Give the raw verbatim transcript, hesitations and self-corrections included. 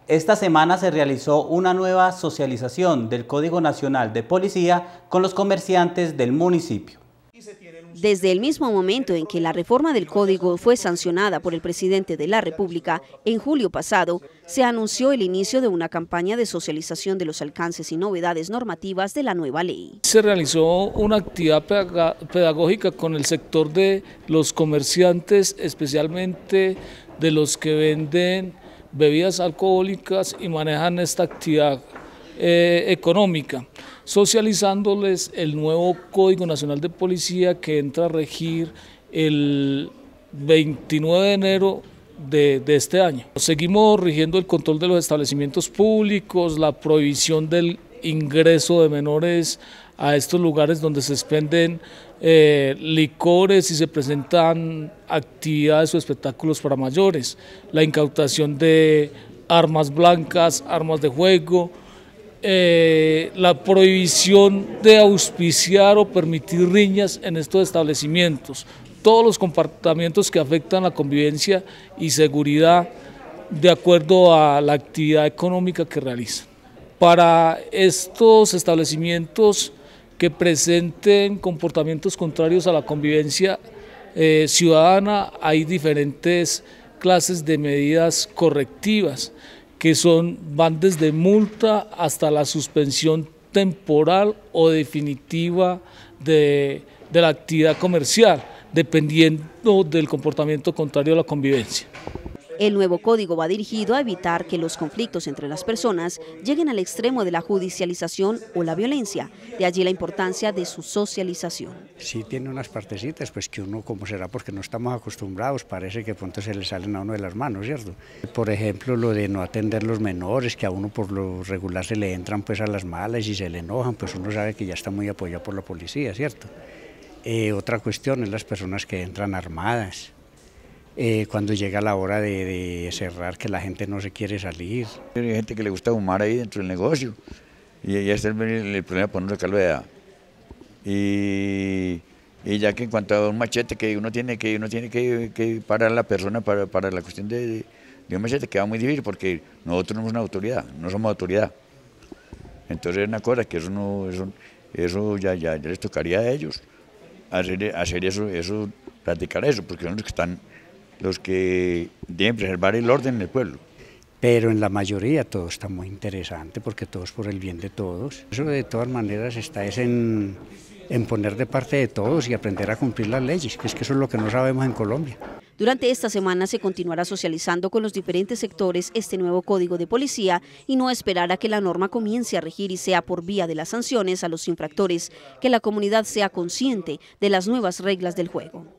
Esta semana se realizó una nueva socialización del Código Nacional de Policía con los comerciantes del municipio. Desde el mismo momento en que la reforma del Código fue sancionada por el presidente de la República, en julio pasado, se anunció el inicio de una campaña de socialización de los alcances y novedades normativas de la nueva ley. Se realizó una actividad pedagógica con el sector de los comerciantes, especialmente de los que venden bebidas alcohólicas y manejan esta actividad eh, económica, socializándoles el nuevo Código Nacional de Policía que entra a regir el veintinueve de enero de, de este año. Seguimos rigiendo el control de los establecimientos públicos, la prohibición del ingreso de menores a estos lugares donde se expenden eh, licores y se presentan actividades o espectáculos para mayores, la incautación de armas blancas, armas de juego, eh, la prohibición de auspiciar o permitir riñas en estos establecimientos, todos los comportamientos que afectan la convivencia y seguridad de acuerdo a la actividad económica que realizan. Para estos establecimientos que presenten comportamientos contrarios a la convivencia eh, ciudadana, hay diferentes clases de medidas correctivas que son, van desde multa hasta la suspensión temporal o definitiva de, de la actividad comercial, dependiendo del comportamiento contrario a la convivencia. El nuevo código va dirigido a evitar que los conflictos entre las personas lleguen al extremo de la judicialización o la violencia, de allí la importancia de su socialización. Sí tiene unas partecitas, pues que uno, como será porque no estamos acostumbrados, parece que pronto se le salen a uno de las manos, ¿cierto? Por ejemplo, lo de no atender los menores, que a uno por lo regular se le entran pues a las malas y se le enojan, pues uno sabe que ya está muy apoyado por la policía, ¿cierto? Eh, otra cuestión es las personas que entran armadas. Eh, cuando llega la hora de, de cerrar, que la gente no se quiere salir. Hay gente que le gusta fumar ahí dentro del negocio y ya está el, el problema por no sacarlo de edad. Y, y ya que en cuanto a un machete que uno tiene que, uno tiene que, que parar a la persona para, para la cuestión de, de un machete, queda muy difícil porque nosotros no somos una autoridad, no somos autoridad. Entonces es una cosa que eso, no, eso, eso ya, ya, ya les tocaría a ellos hacer, hacer eso, eso, practicar eso, porque son los que están los que deben preservar el orden en el pueblo. Pero en la mayoría todo está muy interesante porque todo es por el bien de todos. Eso de todas maneras está es en, en poner de parte de todos y aprender a cumplir las leyes, que es que eso es lo que no sabemos en Colombia. Durante esta semana se continuará socializando con los diferentes sectores este nuevo código de policía y no esperar a que la norma comience a regir y sea por vía de las sanciones a los infractores, que la comunidad sea consciente de las nuevas reglas del juego.